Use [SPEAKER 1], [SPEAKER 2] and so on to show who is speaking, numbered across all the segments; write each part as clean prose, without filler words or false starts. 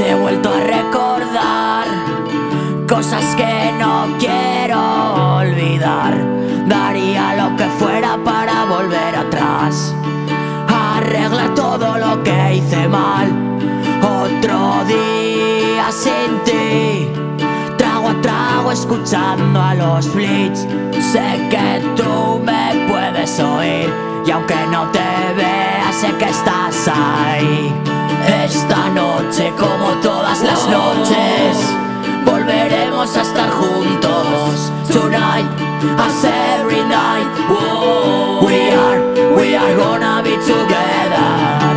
[SPEAKER 1] noche he vuelto a recordar cosas que no quiero olvidar. Daría lo que fuera para volver atrás, arreglar todo lo que hice mal. Otro día sin ti, trago a trago escuchando a los Blitz. Sé que tú me puedes oír y aunque no te veas sé que estás ahí. Esta noche, como todas las noches, volveremos a estar juntos. Tonight, as every night, whoa, we are gonna be together.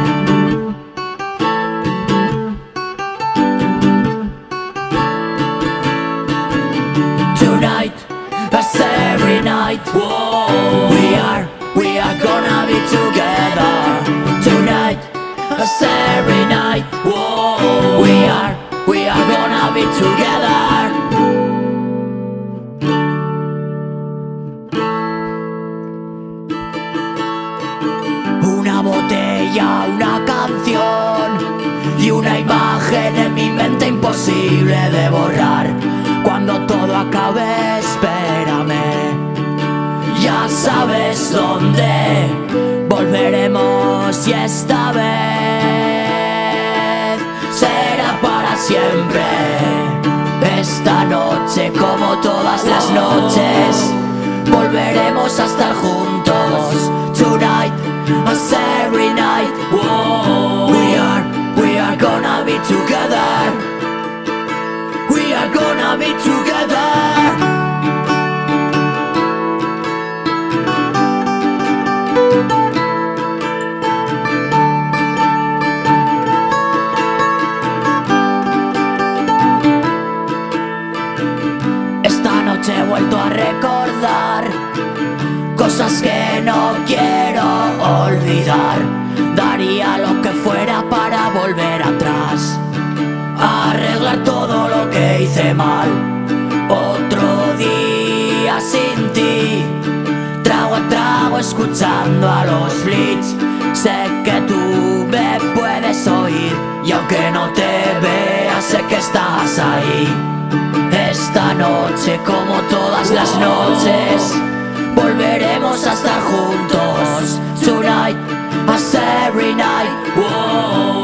[SPEAKER 1] Tonight, as every night, whoa, we are gonna be together. Tonight, as every night, whoa, we are gonna be together. Una botella, una canción y una imagen en mi mente imposible de borrar. Cuando todo acabe, espérame, ya sabes dónde volveremos y esta vez será para siempre. Esta noche, como todas las noches, volveremos a estar juntos. Tonight, as every night, whoa, we are gonna be together. We are gonna be together. Esta noche he vuelto a recordar cosas que no quiero olvidar. Daría lo que fuera para volver atrás, arreglar todo lo que hice mal. Otro día sin ti, trago a trago escuchando a los Blitz. Sé que tú me puedes oír y aunque no te veas sé que estás ahí. Esta noche, como todas las noches, volveremos a estar juntos. Tonight, as every night, whoa.